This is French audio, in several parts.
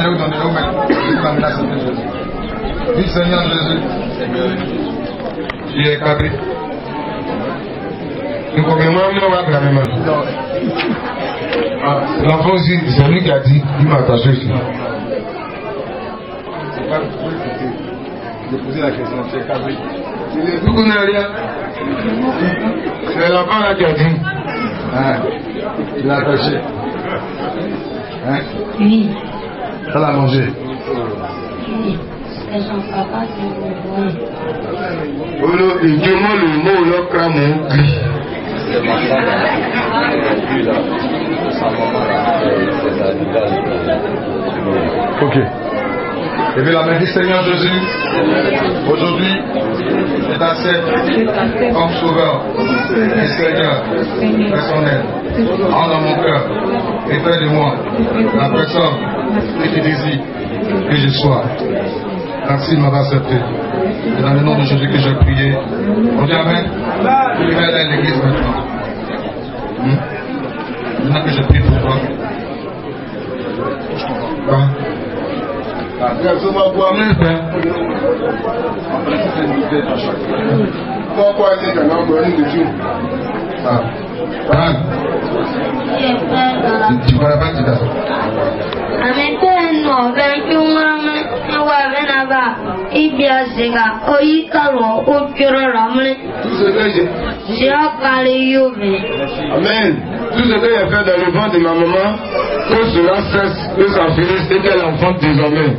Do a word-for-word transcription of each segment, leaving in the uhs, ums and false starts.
nous donner nos mains. Oui, Seigneur Jésus. Il est cadré. Nous commémorons la même. L'enfant aussi, c'est lui qui a dit, il m'a attaché ici. J'ai posé la question, c'est cadré. Vous ne connaissez rien. C'est l'enfant là qui a dit. Hein? Il a attaché. Hein? Oui. Ça l'a mangé. Oui. C'est son papa qui vous voit. Il demande le mot, le cramon. Ok. Levez la main du Seigneur Jésus. Aujourd'hui, je t'accepte comme sauveur et Seigneur personnel. Entre dans mon cœur et fais de moi la personne que tu désires que je sois. Merci de m'avoir accepté. C'est dans le nom de Jésus que j'ai prié. On dit Amen. Je vais aller à l'église maintenant. Hmm? Maintenant que je prie pour toi. Bon. Tu vas pas dire ça. Amen. Tout ce que j'ai fait dans le ventre de ma maman, que cela cesse, que ça finisse et qu'elle enfante désormais.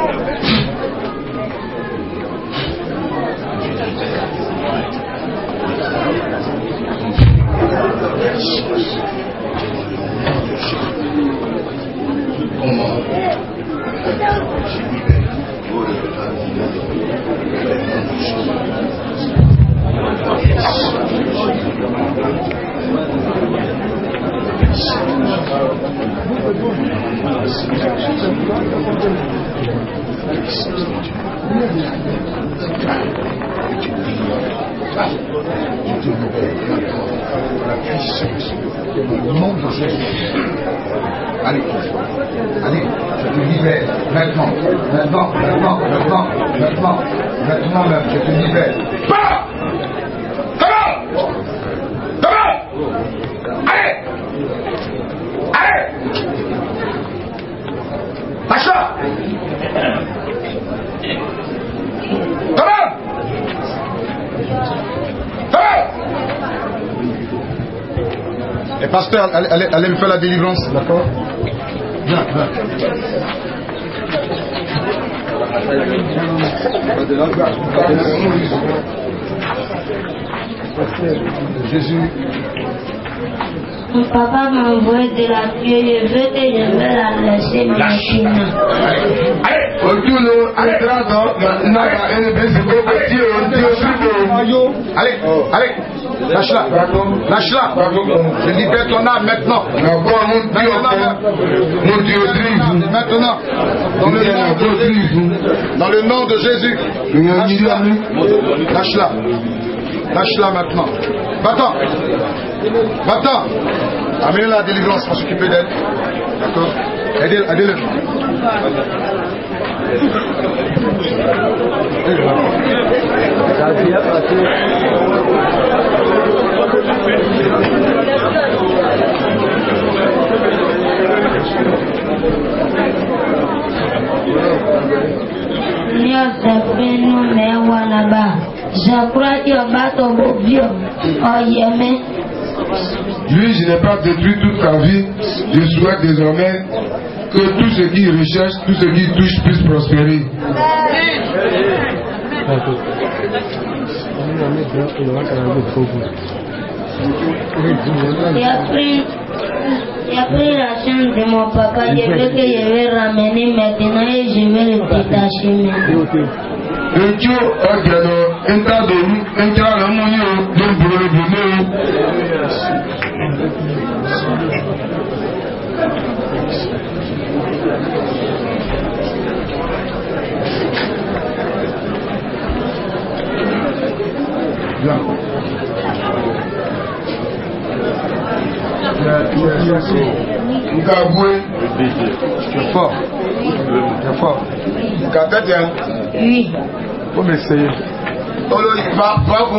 Allez, allez, je te libère, maintenant, maintenant, maintenant, maintenant, maintenant, maintenant même, je te libère. Pas! Comment? Comment? Allez! Allez! Lâche-la! Comment? Comment? Et pasteur, allez, allez, allez me faire la délivrance, d'accord? Viens, viens. Jésus. Mon papa m'a envoyé de la tuer, je veux que je vais la laisser maintenant. Allez, allez, allez, lâche-la, lâche-la. Je libère ton âme maintenant. Maintenant, dans le nom de, dans le nom de Jésus, lâche-la, lâche-la, lâche-la maintenant. Va-t'en, va-t'en. Amenez la délivrance pour s'occuper d'elle. D'accord? Aidez-le, aidez-le. Lui, je n'ai pas détruit toute ta vie. Je souhaite désormais que tout ce qui recherche, tout ce qui touche puisse prospérer. Il a pris, il a pris la chance de mon papa. Je veux que je vais ramener maintenant et je vais le détacher maintenant. Ejo ọjọlọ ntadolu ntara mọnyi o lóńgbòrò ìbùnú o. Nkagwe. Tu es fort. Tu es fort. Oui. Faut m'essayer. Maman,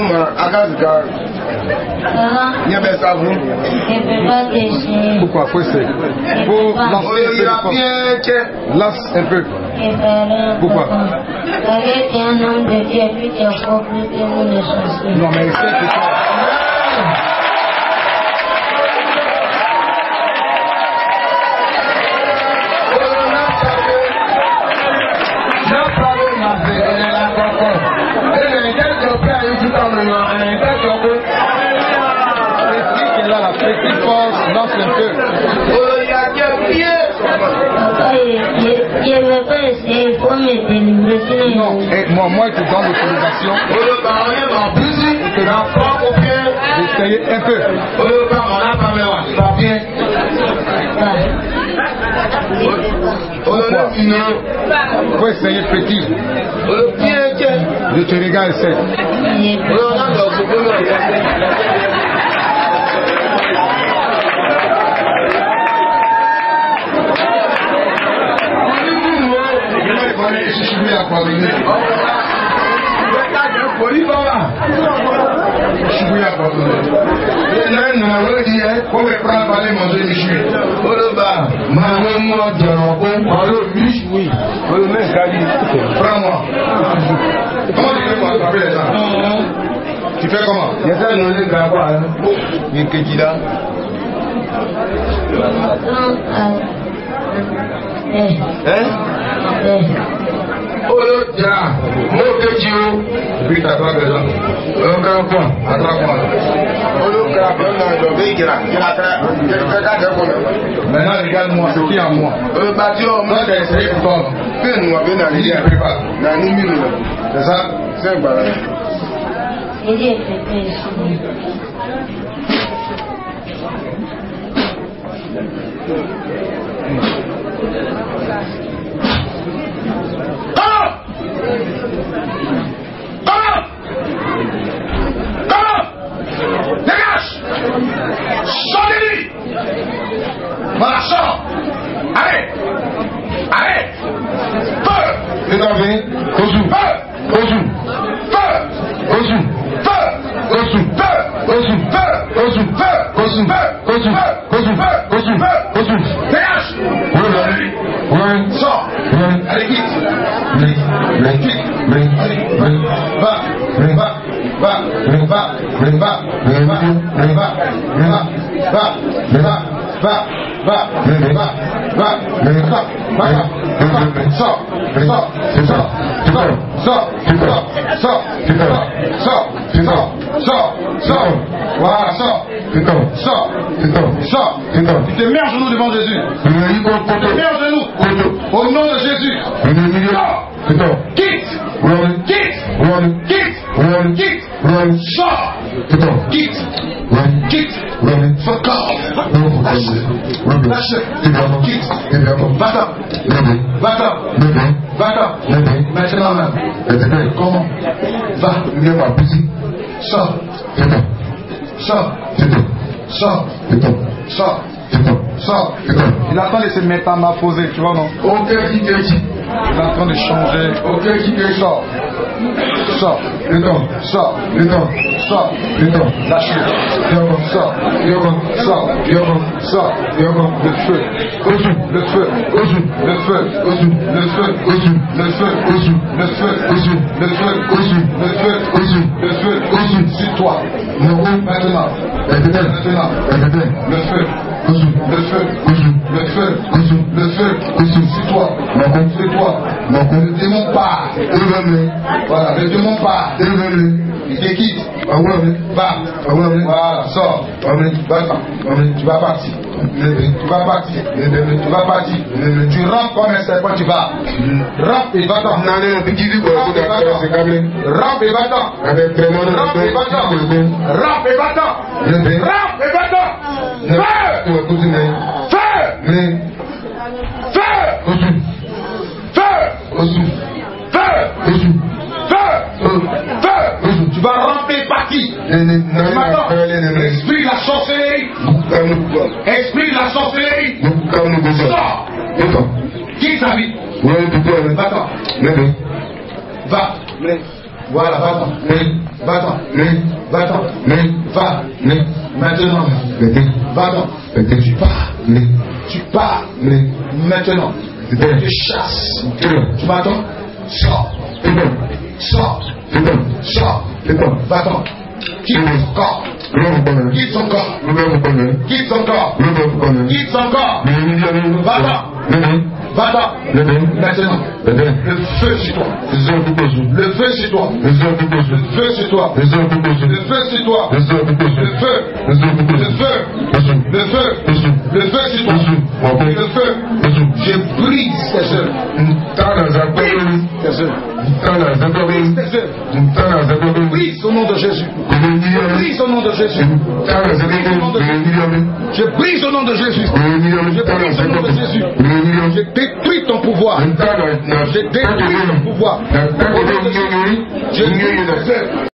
je ne peux pas t'essayer. Pourquoi? Faut essayer. Faut lancer un peu. Lance un peu. Pourquoi? Avec un homme de Dieu, puis tu as fort plus que nous les chanceux. Non, mais essaie que toi. Là, la petite force, lance un peu. Papa, je ne veux pas essayer, il faut me délivrer. Sinon, Non, et moi, moi, je te donne l'autorisation. Je te donne d'essayer un peu. Pourquoi? Il faut essayer petit. Je te regarde, essaie. Je suis à pardonner. Je suis à pardonner. Faut me prendre par les manger les chouilles. Prends-moi. Comment tu fais pour attraper les gens? Tu fais comment? Il y a que qui là? Hein? Oh là, mon Dieu, puis t'attrapes les gens. Attrape-moi. Attrape-moi. Maintenant, regarde-moi, ce qui est en moi. Toi, tu as essayé pour toi. Il est préparé. C'est ça? C'est pas vrai. il est préparé ici. Sortez-lui! Voilà, sors! Allez! Allez! Feu! Les enlever! Ozu! Feu! Ozu! Feu! Ozu! Feu! Ozu! Feu! Ozu! Feu! Ozu! Feu! Ozu! Feu! Ozu! Feu! Ozu! Feu! Ozu! Feu! Ozu! Dégage! Oui! Oui! Sors! Oui! Allez, quitte! Oui! Oui! Quitte! Oui! Oui! Va! Oui! Va! Va! Oui! Va! Oui! Va! Oui! Va! Oui! Va! Oui! Va! Va! Oui! Va! Va! Va! Oui! Va! Va! Oui! Va! Va! Va! Sors! Sors! Sors! Sors! Sors! Sors! Sors! Sors! Sors! Sors! Sors! Voilà, sors! Sors! Sors! Tu te mets à genoux devant Jésus. Tu te mets à genoux. Au nom de Jésus. Sors! Quitte! Quitte! Quitte! Quitte! Sors! Quitte! Quitte! Fuck off! Lâche! Quitte! Va-t'en! Va-t'en! Va-t'en! Maintenant même. Comment? Va! Sors! Sors! Sors! Sors! Sors! Il est en train de se métamorphoser, tu vois, non? Ok, il est en train de changer. Ok, il sort. Sors. Sors. Sors. Lâche. Sors. Sors. Sors. Le feu. Le feu. Le feu. Le feu. Le feu. Le feu. Le feu. Le feu. Le feu. C'est toi. Maintenant. Maintenant. Le feu. Le feu. Le feu. Le feu. C'est toi. C'est toi. Le démon part. Voilà, le démon part. Il te quitte. Va. Voilà, sors. Tu vas partir. Tu vas partir. Tu vas partir. Tu rentres comme un serpent, tu vas. Rampe et va-t'en. Rampe et va-t'en. Rampe et va-t'en. Rampe et va-t'en. Rampe et va-t'en. Rampe et va-t'en. Feu! Feu! Feu! Feu! Feu! Feu! Feu! Tu vas ramper par qui? Maintenant, esprit de la sorcellerie. Esprit de la sorcellerie. Sors! sa vie. Va-t'en. Va. Voilà, va-t'en. Va-t'en. Va-t'en. Va. Maintenant. Va-t'en. Tu pars. Tu pars. Maintenant. Je chasse. Tu m'attends? Sors. Sors. Sors. Va-t'en. Quitte son corps. Quitte son corps. Quitte son corps. Quitte son corps. Va-t'en. Va-t'en. Maintenant. Le feu sur toi. Le feu sur toi. Le feu sur toi. Le feu sur toi. Le feu. Le feu. Le feu. Le feu. Le feu sur toi. Le feu. Je brise tes œuvres. Tes œuvres. Brise tes œuvres. Brise au nom de Jésus. Je brise au nom de Jésus. Je brise au nom de Jésus. Je brise au nom de Jésus. Je détruis ton pouvoir. Je détruis ton pouvoir. Au nom de Jésus. Je brise tes œuvres.